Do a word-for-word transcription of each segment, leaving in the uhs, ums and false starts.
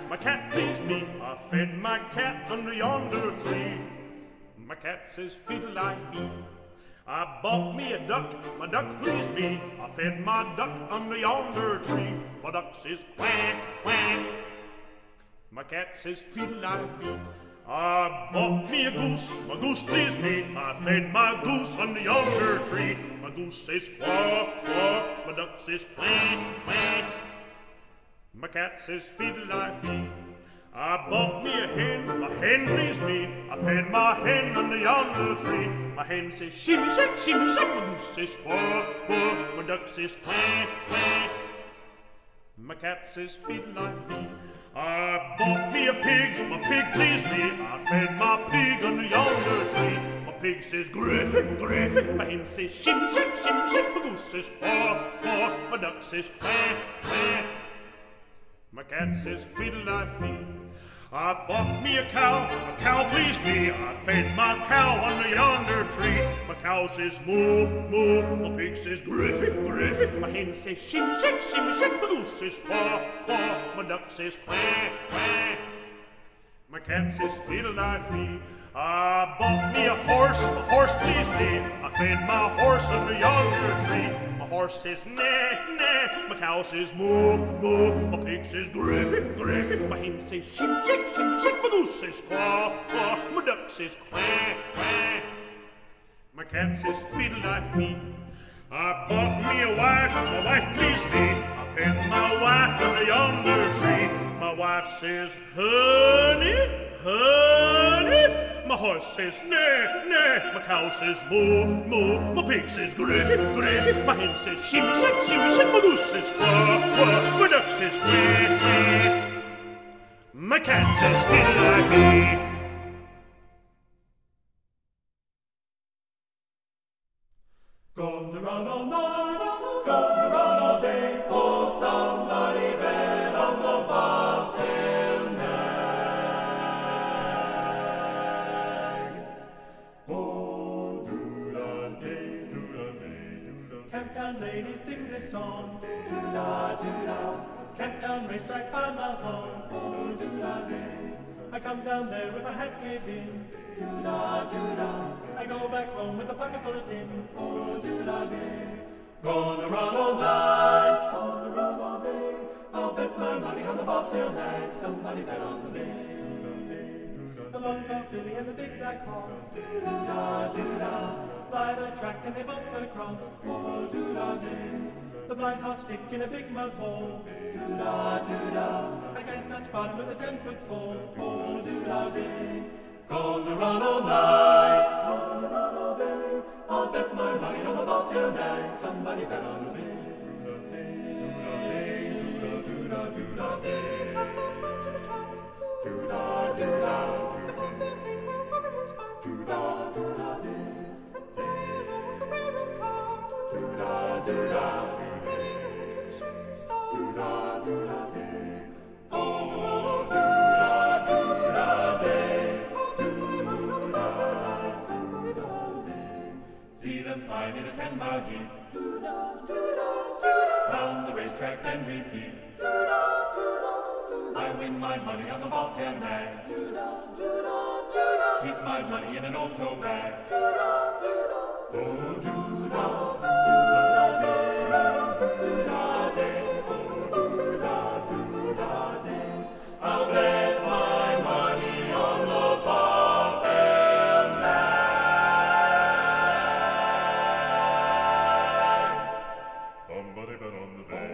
my cat pleased me. I fed my cat under yonder tree. My cat says fiddle-I-fee. I bought me a duck, my duck pleased me. I fed my duck under yonder tree. My duck says quack, quack. My cat says fiddle-I-fee. I bought me a goose, my goose pleased me. I fed my goose under yonder tree. My goose says quack, quack. My duck says quack, quack. My cat says fiddle-I-fee. I bought me a hen, my hen pleased me. I fed my hen under yonder tree. My hen says shimmy shake, shimmy shake. My goose says quack, quack. My duck says quack, quack. My cat says fiddle-I-fee. I bought me a pig, my pig pleased me. I fed my pig under yonder tree. My pig says griffin, griffin. My hen says shimmy shake, shimmy shake. My goose says quack, quack. My duck says quack, quack. My cat says fiddle-I-fee. I bought me a cow, a cow pleased me. I fed my cow under yonder tree. My cow says moo, moo. My pig says griffin, griffin. My hen says shimmy shake, shimmy shake. My goose says quack, quack. My duck says quack, quack. My cat says fiddle-I-fee. I bought me a horse, a horse pleased me. I fed my horse under yonder tree. My horse says nah, nah. My cow says moo, moo. My pig says griffin, griffin. My hen says shim, shake, shim, shake. My goose says quack, quack. My duck says quack, quack. My cat says fiddle-I-fee. I bought me a wife, my wife pleased me. I fed my wife under yonder tree. My wife says honey, honey. My horse says nah, nah. My cow says moo, moo. My pig says griffin, griffin. My hen says shimmy shake, shimmy shake. My goose says quack, quack. My duck says quack, quack. My cat says fiddle-I-fee. Gone to run all night, gone to run all day. Oh, somebody bet on the bobtail nag. Oh, do-da-day, do-da-day, do-da-day. Camptown ladies sing this song. Do-da, do-da. Camptown racetrack five miles long. Oh, do-da-day. I come down there with my hat caved in. Do-da, do-da. I go back home with a pocket full of tin. Oh, do-da-day. Gonna run all night, gonna run all day. I'll bet my money on the bobtail nag. Somebody bet on the bay. The long-tailed filly and the big black horse. Do-da, do-da. Fly the track and they both cut across. Oh, do-da-day. The blind horse stick in a big mud hole. Do-da, do-da. I can't touch bottom with a ten-foot pole. Oh, do-da-day. Gonna run all night, gonna run all day. I'll bet my money on the bobtail nag. Somebody bet on the bay. Do-da, do-da, do-da-day. Cock up onto the track. Do-da, do-da. The bobtail fleet well over his back. Do-da, do-da-day. And fly along like a railroad car. Do-da, do-da. Running a race with a shooting star. Do-da, do-da-day. Gonna run all do-da, do-da-day. See them flying in a ten-mile heat. Do-da, do-da, do-da. Round the racetrack, then repeat. Do-da, do-da, do-da. I win my money on the bobtail nag. Do-da, do-da, do-da. Keep my money in an old tow bag. Do-da, do-da. Oh, do-da, do-da, do-da, do-da, day. Oh, do-da, do-da, day. I'll bet my money on the bobtail nag. Somebody bet on the bay.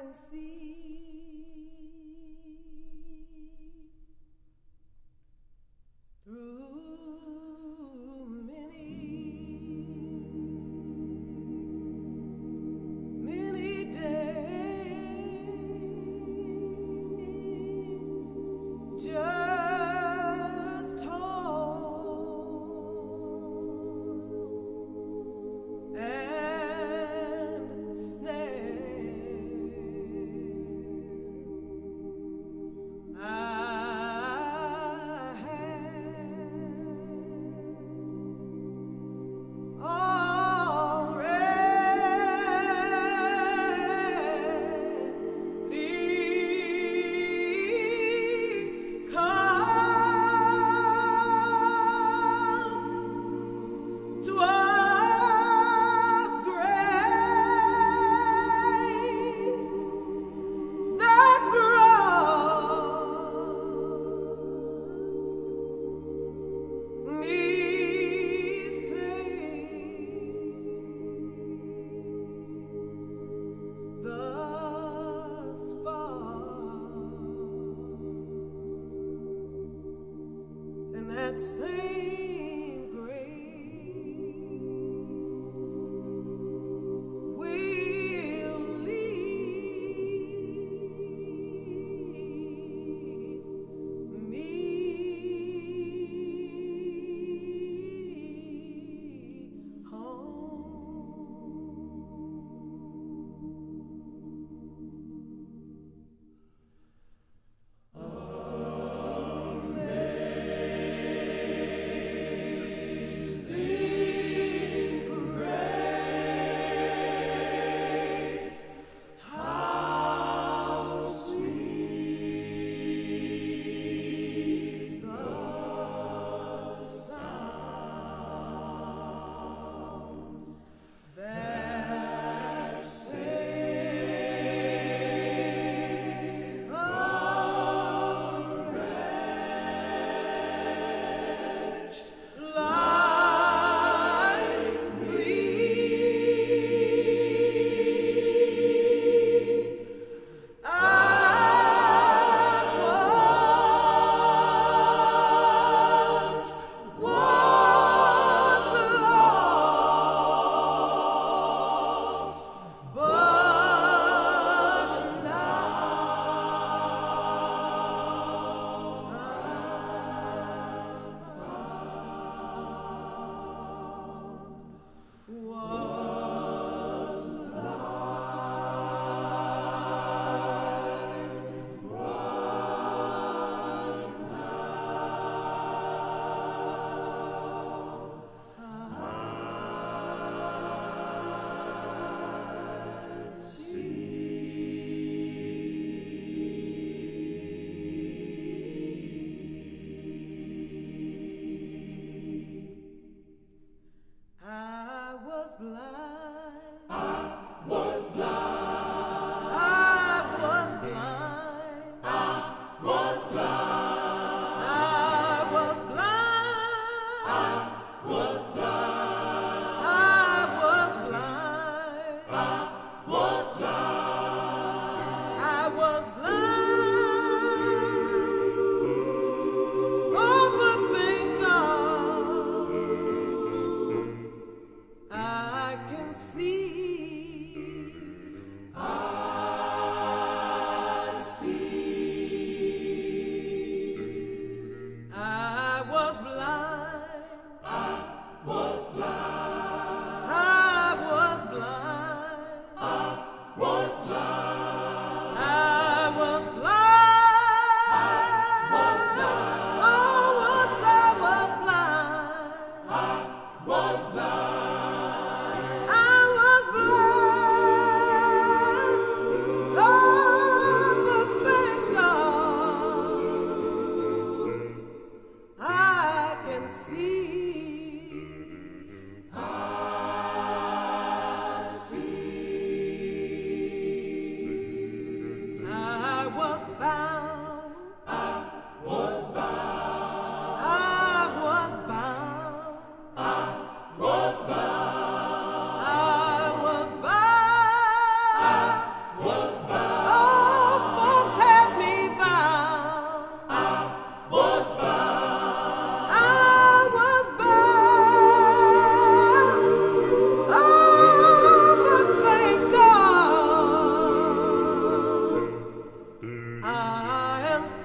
see. Through many, many days, just toils and snares. I that same grace will lead me home. Amen.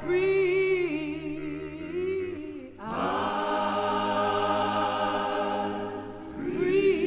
free. I'm free.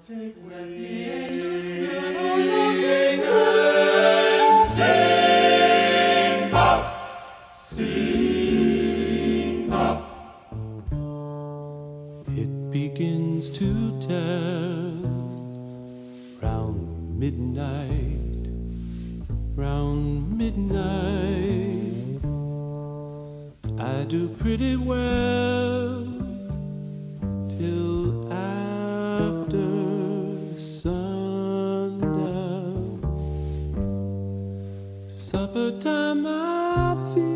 take wing. Let the angels sing and Sing Bob, sing Bob. It begins to tell round midnight, round midnight. I do pretty well till after sundown. Supper time, I'm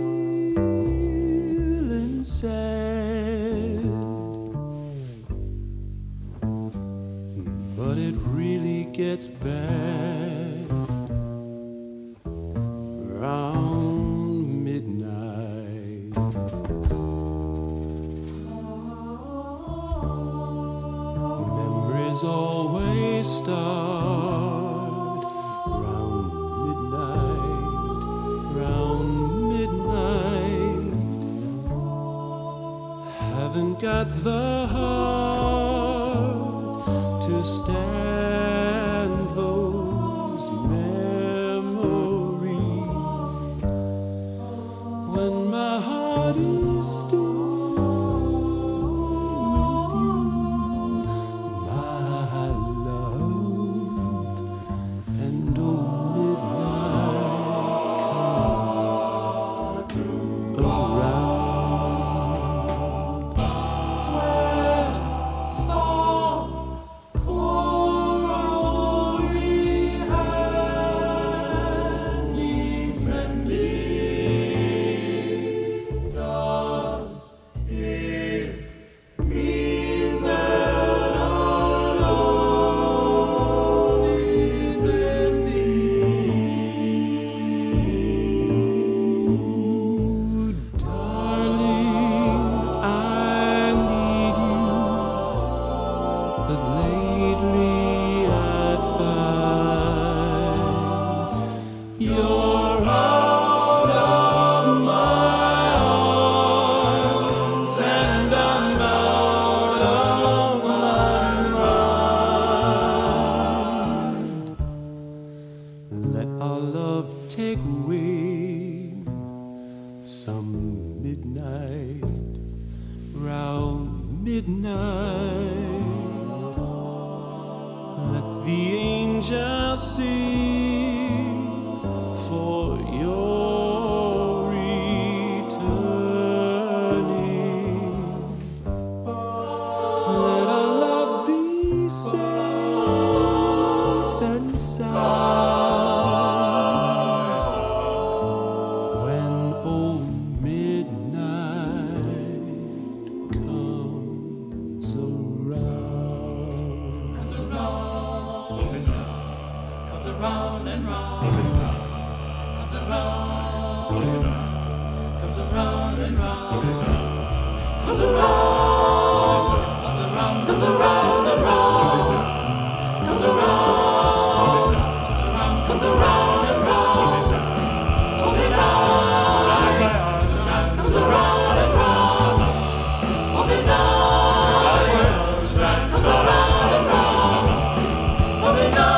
feeling sad, but it really gets bad round midnight. Memories always start round midnight, round midnight. Haven't got the heart to stand those memories when my heart is still with you, my love. And oh, midnight comes around. But lately I find you're out of my arms and I'm out of my mind. Let our love take wing some midnight, round midnight. Let the angels sing for your returning. Let our love be safe and sound when old midnight comes around. Comes around and round, comes around, comes around and round, comes around, comes around, comes around and round, comes around, comes around and round, oh midnight, comes around and round, oh midnight, comes around and round, oh midnight.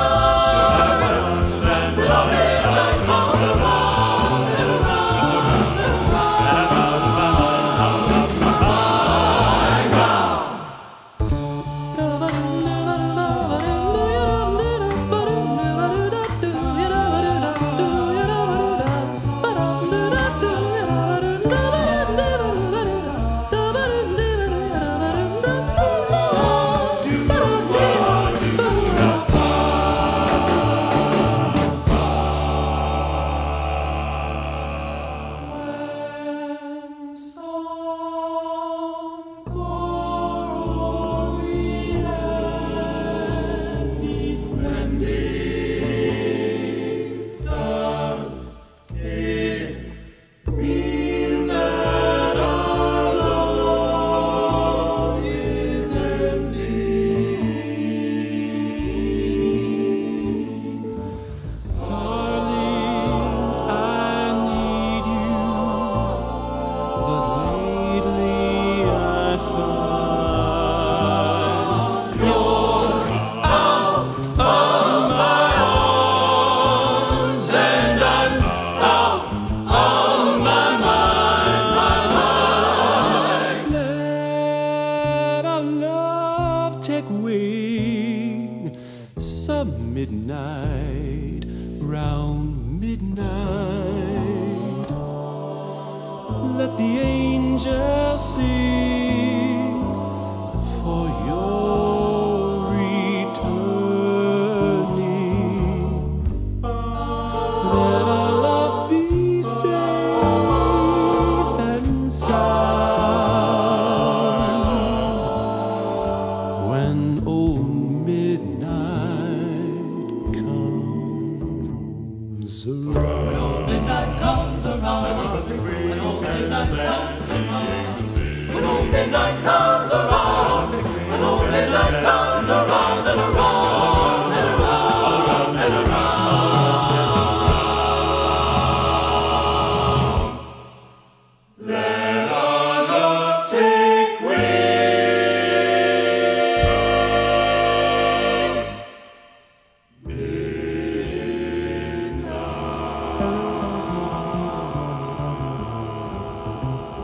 Thank you. some midnight, round midnight, let the angels sing for your returning. Let our love be safe and sound when old midnight comes around. When old midnight comes around, when old midnight comes around, when old midnight comes around, when old midnight comes around and around and around and around. Let our love take wing. Midnight.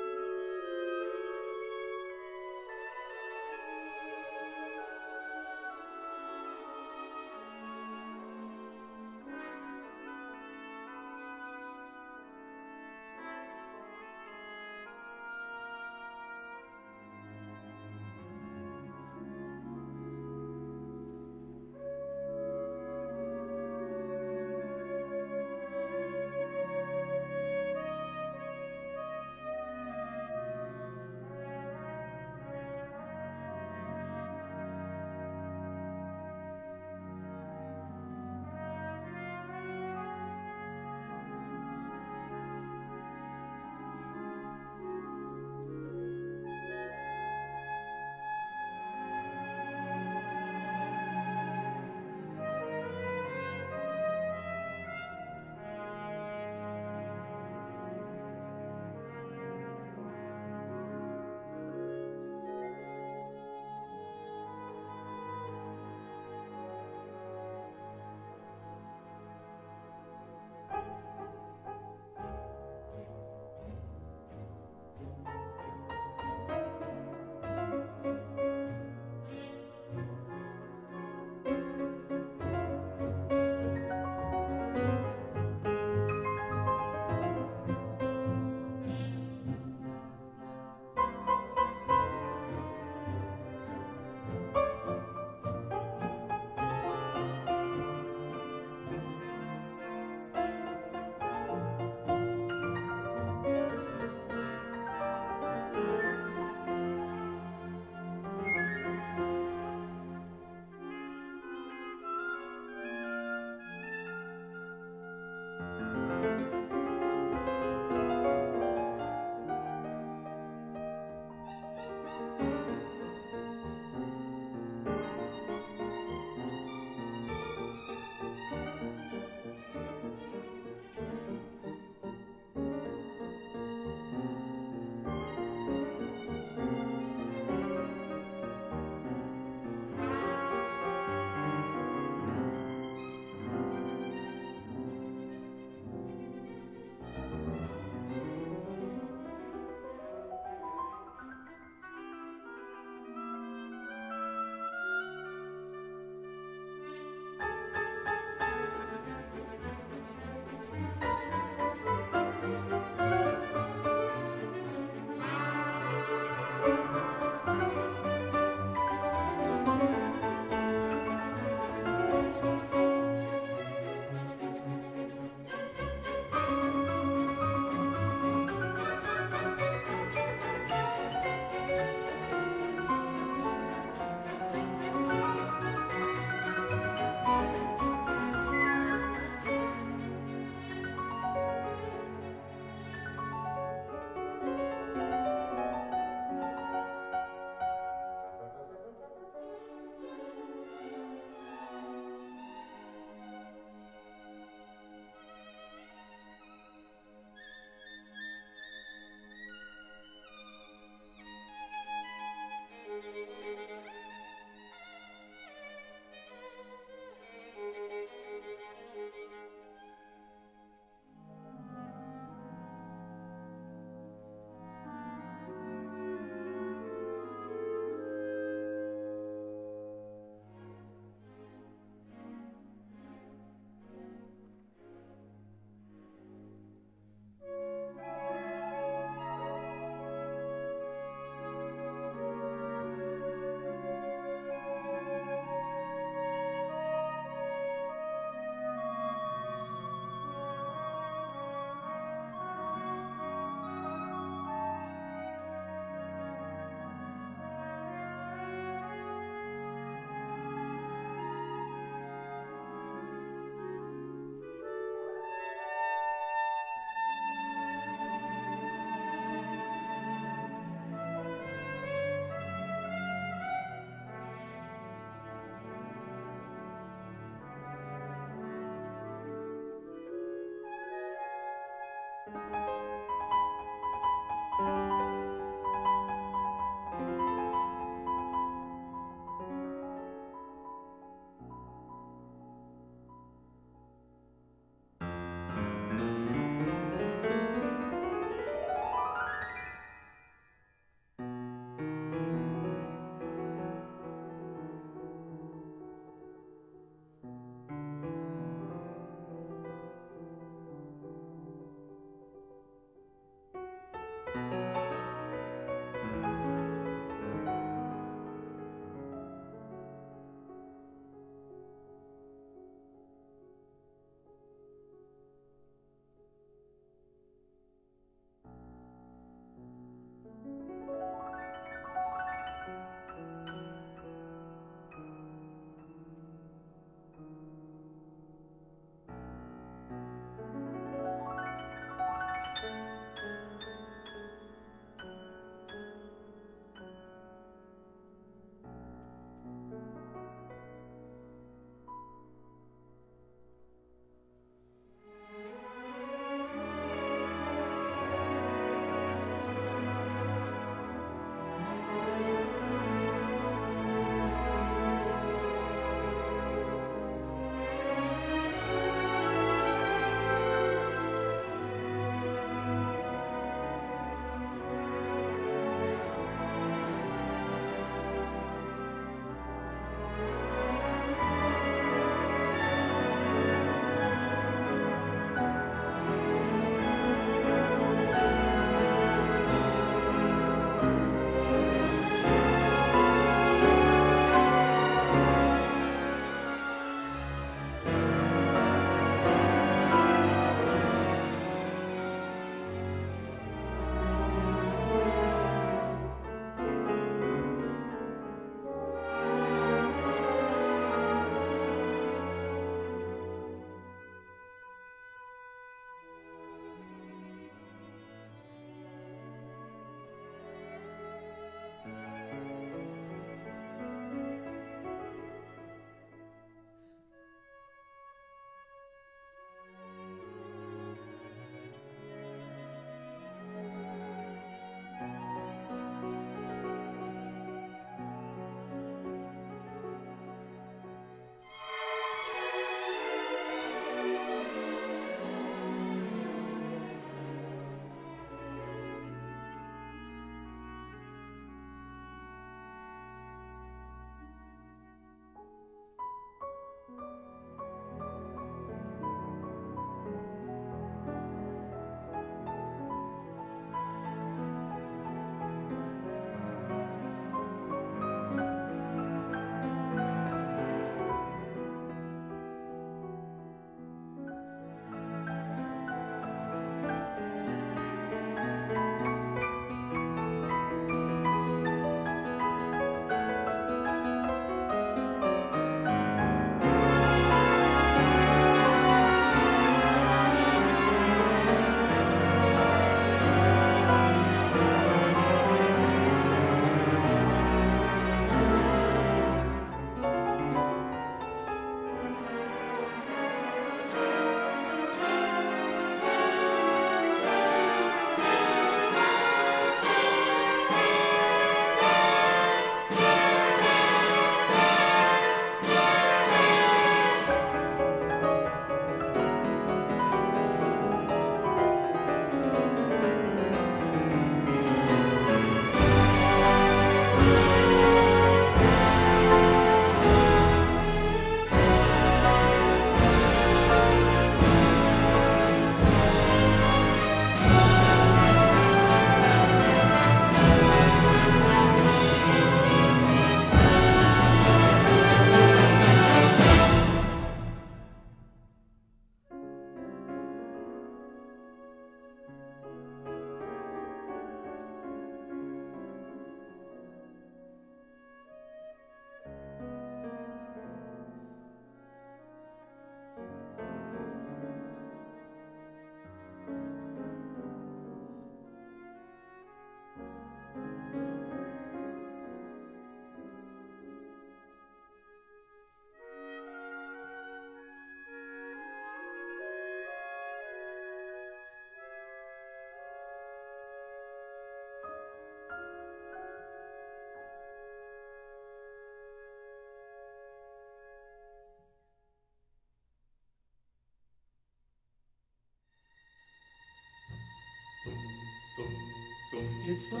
It's the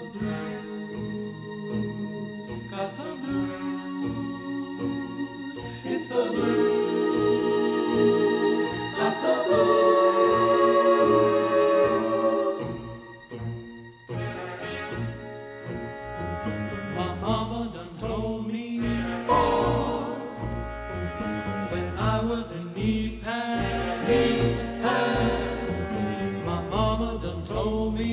blues, got the blues. It's the blues, got the blues. My mama done told me, boy, when I was in knee pads, knee pads. My mama done told me.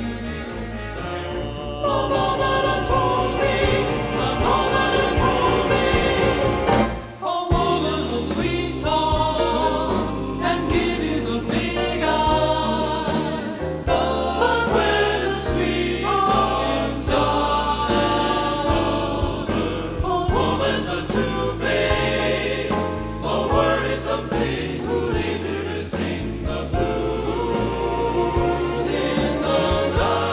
My mama done told me, my mama done told me, a woman will sweet talk and give you the big eye. But when the sweet talk is done, a woman's a two-faced, a worrisome thing who leads you to sing the blues in the night.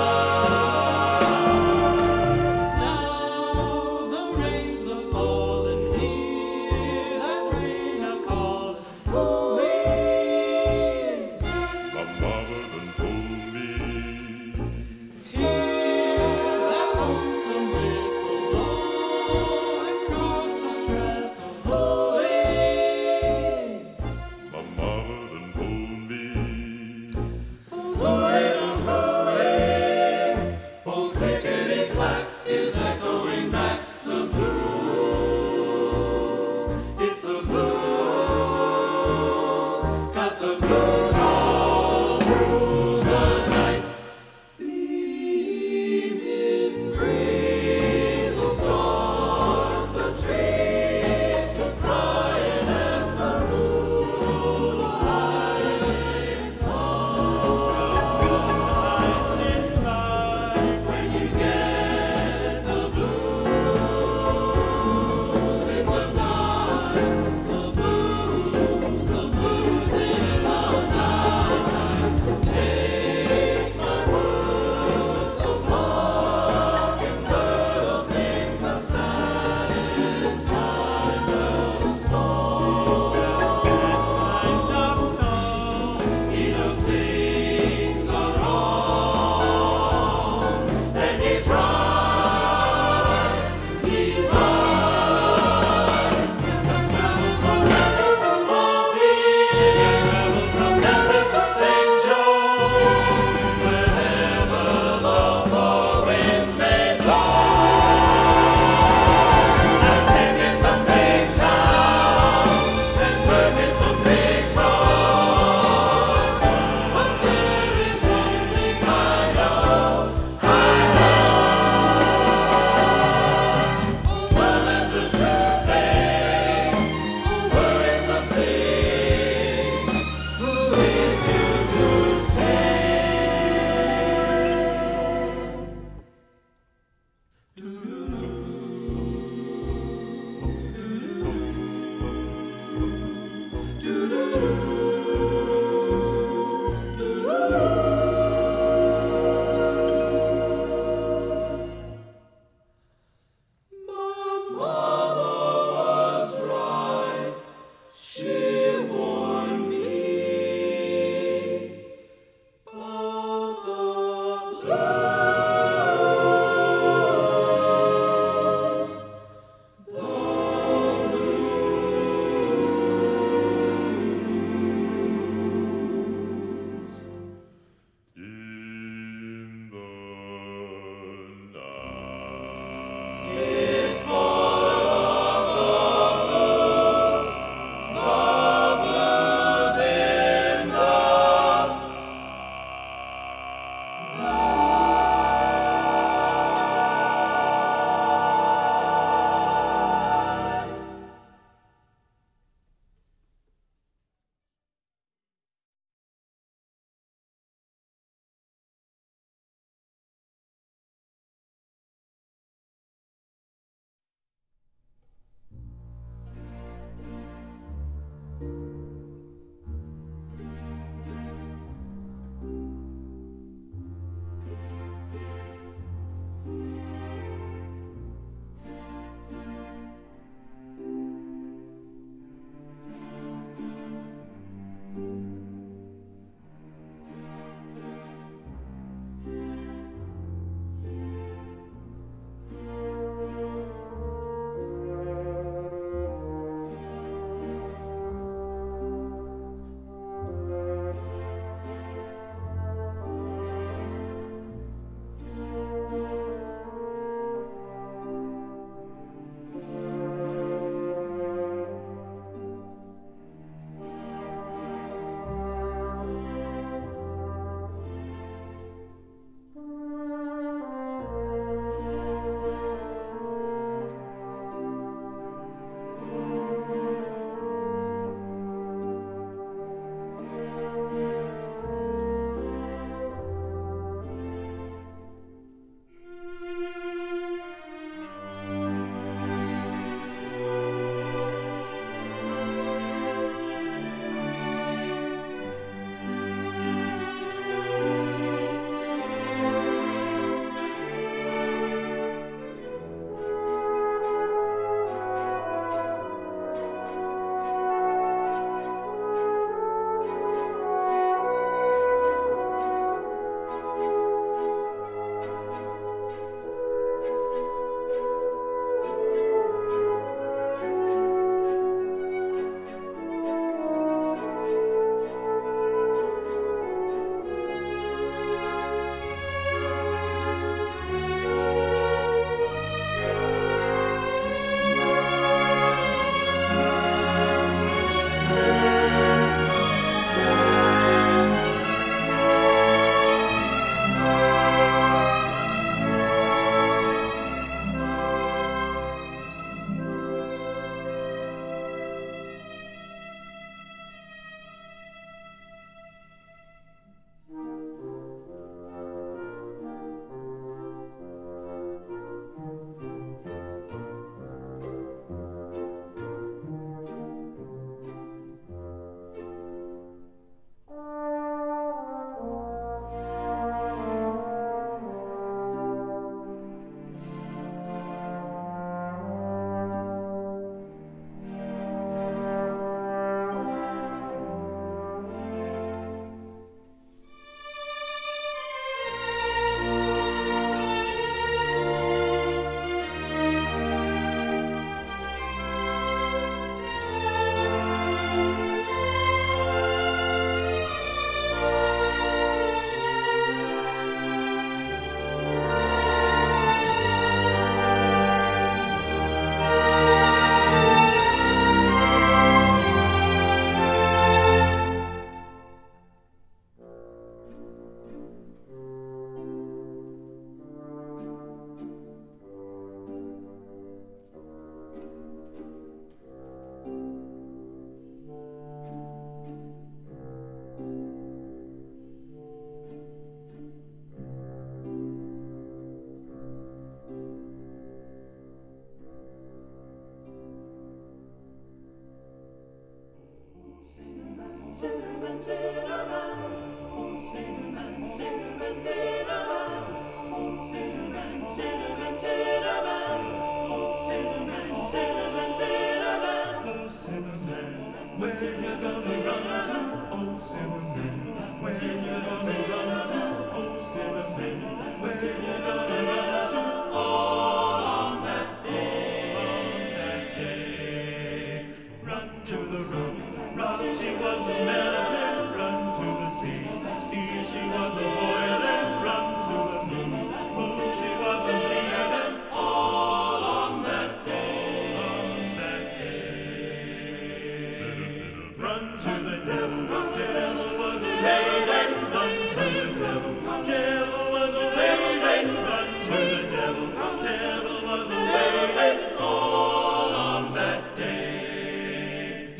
Cinnamon, cinnamon. Oh, cinnamon, cinnamon, cinnamon. Oh, cinnamon, cinnamon, cinnamon. Oh, cinnamon, cinnamon, cinnamon. Oh, cinnamon, where you gonna run to? Oh, cinnamon, where you gonna run to? Oh, cinnamon, where you gonna run to? All on that day, on that day. Run to the rock, rock she was a melting. Run to the sea, sea she was a boiling. Run to the moon, moon she was a bleeding. All on that day, on that day. Run to the devil, devil was a waiting. Run to the devil, devil was a waiting. Run to the devil, devil was a waiting. All on that day,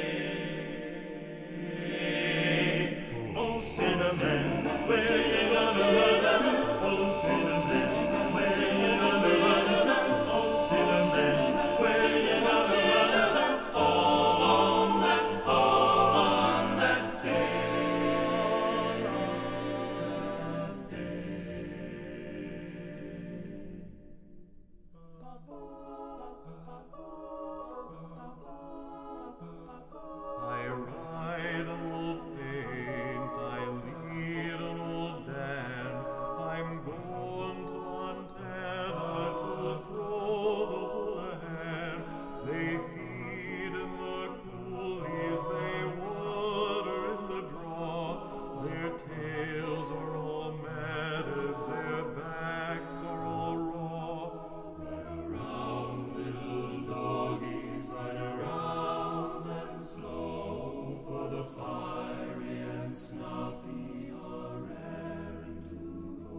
day. Oh, cinnamon, where you gonna run to? Oh, cinnamon, where you gonna run to? Oh, cinnamon, where you gonna run to? All on that, all on that day, that day. I ride an old paint, I lead an old band. I'm going to Montana to throw the hula hand. They feed in the coulees, they water in the draw. Their tails are all matted, their backs are all raw. Ride around, little doggies, ride around and slow, for the fiery and snuffy are raring to go.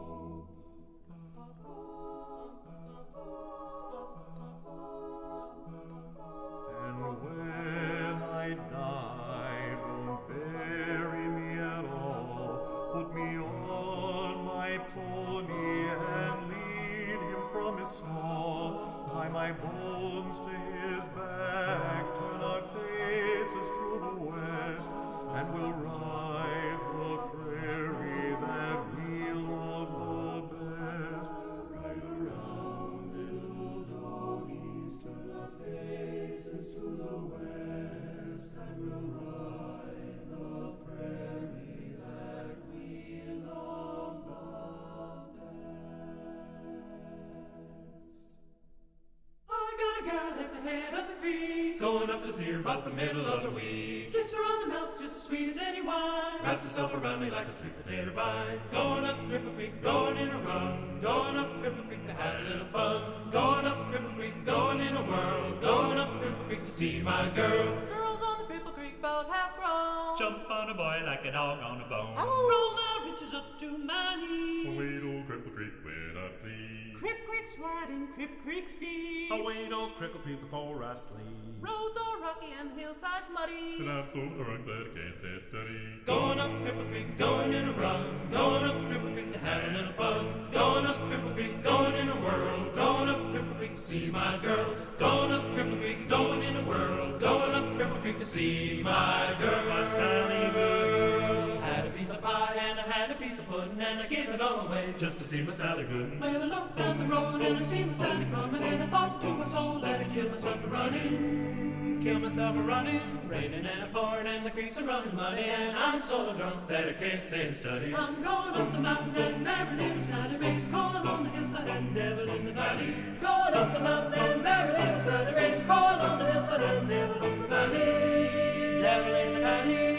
And when I die, don't bury me at all. Put me on my pony and lead him from his stall. Tie my bones to his back, turn our faces to the west, and we'll ride the prairie that we love the best. Ride around, little doggies, turn our faces to the west, and we'll ride the prairie that we love the best. I got a gal at the head of the creek, going up to see her about the middle of the week. Kiss her on the mouth just as sweet as any wine, wraps herself around me like a sweet potato vine. Going up Cripple Creek, going in a run, going up Cripple Creek to have a little fun. Going up Cripple Creek, going in a whirl, going up Cripple Creek to see my girl. Girls on the Cripple Creek boat half grown. Jump on a boy like a dog on a bone. Roll my riches up to my knees. Wait, old Cripple Creek, when I please. Crip Creek's wide and Crip Creek's deep. I wait old Crickle Creek before I sleep. Roads are rocky and hillsides muddy. And I'm so drunk that I can't stay steady. Going up Cripple Creek, going in a run, going up Cripple Creek to have a little fun. Going up Cripple Creek, going in a whirl, going up Cripple Creek to see my girl. Going up Cripple Creek, going in a whirl, going up Cripple Creek to see my girl. My Sally Good. Had a piece of pie and I had a piece of pudding and I gave it all away just to see my Sally Good. Well, I looked down the road and I seen my Sally coming and I thought to my soul that I'd kill myself a running. Kill myself a running, raining and a pouring and the creeks are running muddy and I'm so drunk that I can't stay and study. I'm going up the mountain and Marilyn Sally race, corn on the hillside and devil in the valley. Going up the mountain and Marilyn Sally race, corn on the hillside and devil in the valley. Devil in the valley.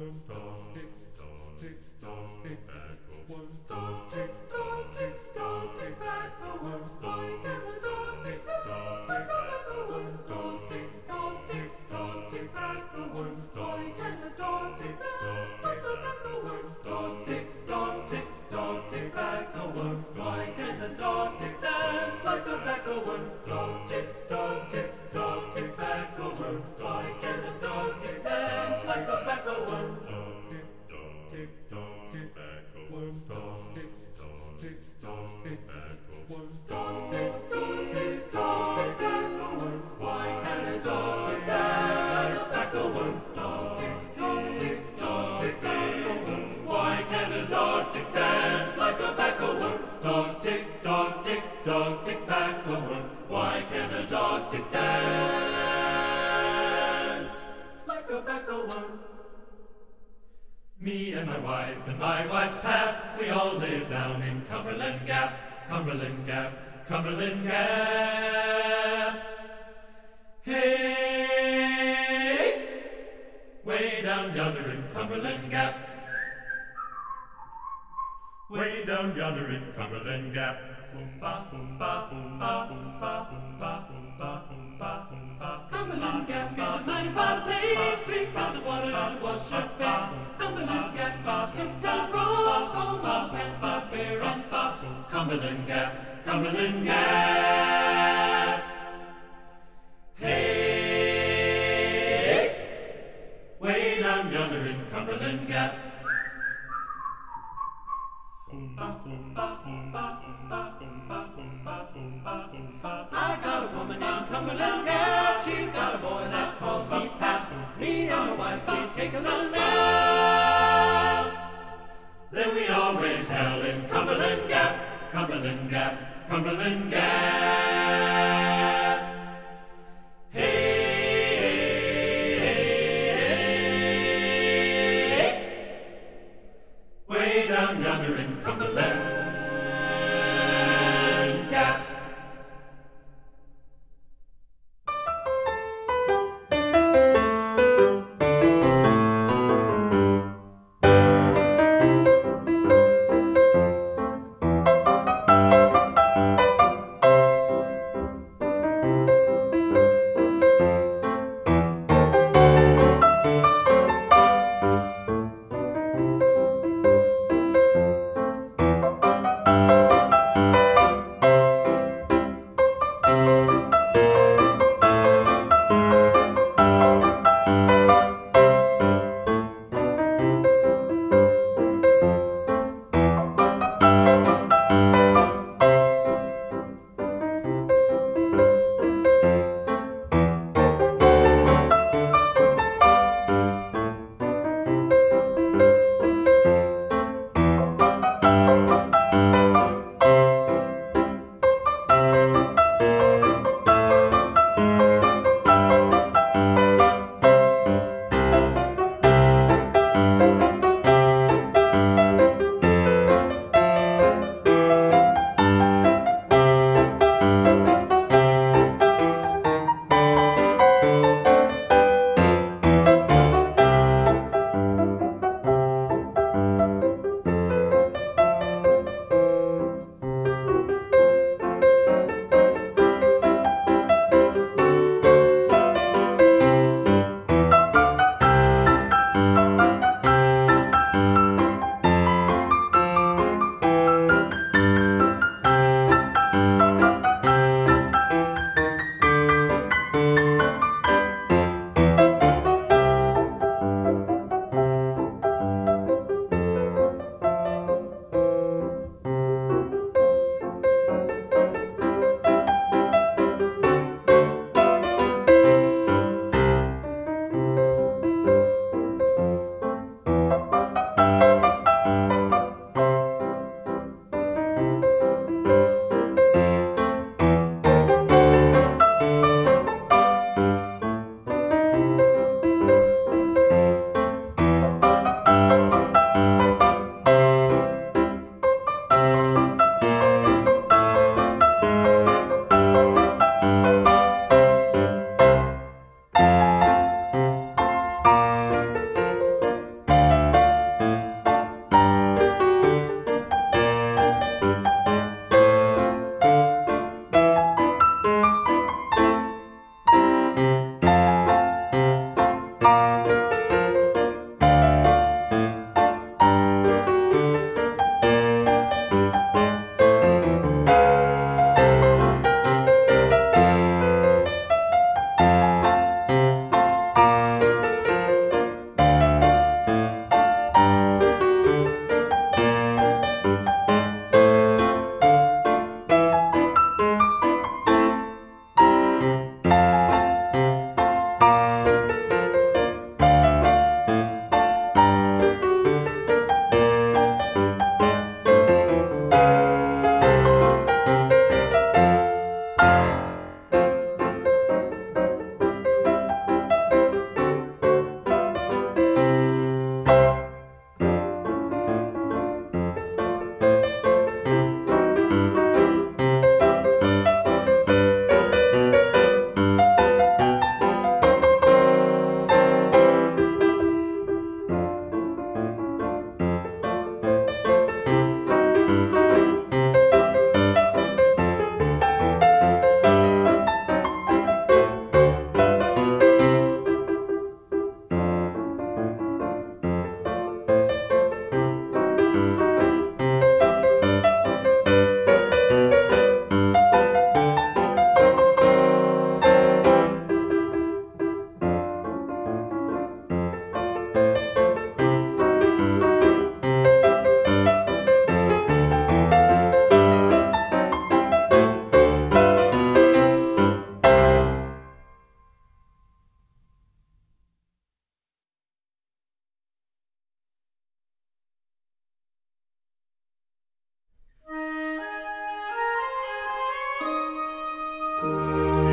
one dog, tick tock, tick tock, tick back a one dog, tick tock, tick tock, tick back a one dog, tick tock, tick tock, tick back a one dog, tick tock, tick tock, tick back a one dog, tick tock, tick tock, tick back a one dog, tick tock, tick tock, tick back a one. Why can the dog tick dance like a back a one dog? Tick tock, tick tock, tick back a one. Why can the dog tick dance like a back a one dog? Tick tock, tick tock, tick back a one dog. Tick tock, tick tock, tick back a one dog. Tick tock, tick tock, tick back a one. Why can a dog tick dance like it's back a one dog? Tick tock, tick tock, tick back a one. Why can a dog tick dance like a back a one dog? Tick tock, tick tock, tick back a one. Why can a dog tick dance like a back a one? Me and my wife and my wife's pap, we all live down in Cumberland Gap, Cumberland Gap, Cumberland Gap. Hey, way down yonder in Cumberland Gap, way down yonder in Cumberland Gap. Boom-ba, boom-ba, boom-ba, boom-ba, boom-ba, boom-ba, boom-ba, boom-ba. Cumberland Gap is a mighty fine place, three pounds of water to wash your face. Cumberland Gap is hits and rolls, home of panther, bear and fox. Cumberland Gap, Cumberland Gap. Hey, way down yonder in Cumberland Gap. I got a woman in Cumberland Gap, she's got a boy that calls me Pap. Me and my wife, we take a little nap. Then we all raise hell in Cumberland Gap, Cumberland Gap, Cumberland Gap. Hey, hey, hey, way down yonder in Cumberland Gap.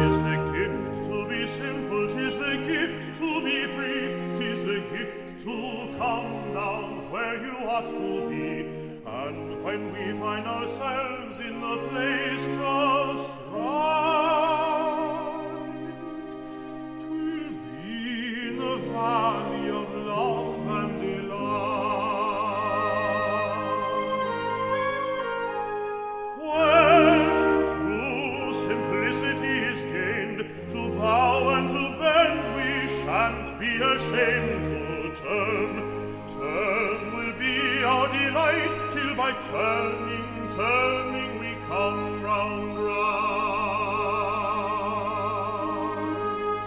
'Tis the gift to be simple, 'tis the gift to be free, 'tis the gift to come down where you ought to be. And when we find ourselves in the place just right, 'twill be in the valley of love and delight. When true simplicity is gained, to bow and to bend we shan't be ashamed to turn. Turn will be our delight, till by turning, turning we come round round.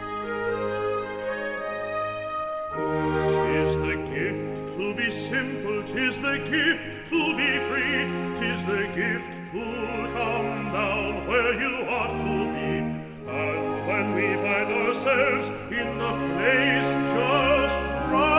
'Tis the gift to be simple, 'tis the gift to be free, 'tis the gift to come down where you ought to be. And when we find ourselves in the place just right,